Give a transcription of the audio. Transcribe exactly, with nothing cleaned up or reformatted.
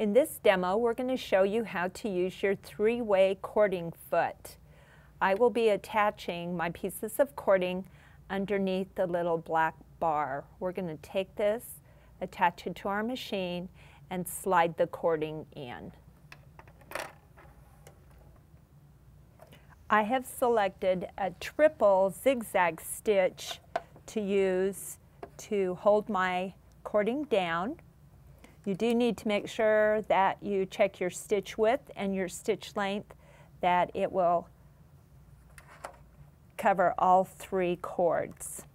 In this demo, we're going to show you how to use your three-way cording foot. I will be attaching my pieces of cording underneath the little black bar. We're going to take this, attach it to our machine, and slide the cording in. I have selected a triple zigzag stitch to use to hold my cording down. You do need to make sure that you check your stitch width and your stitch length, that it will cover all three cords.